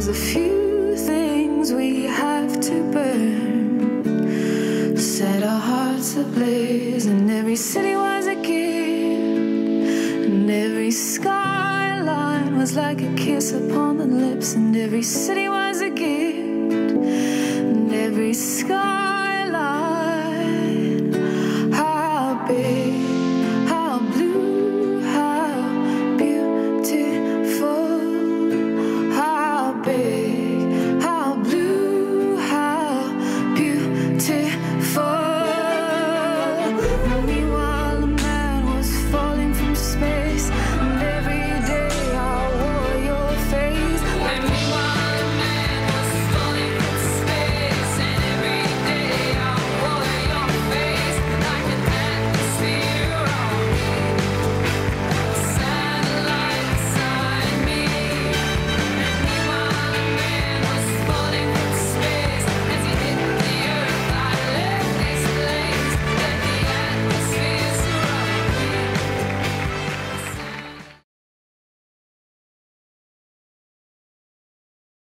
a few things we have to burn. Set our hearts ablaze, and every city was a gift, and every skyline was like a kiss upon the lips, and every city was a gift, and every sky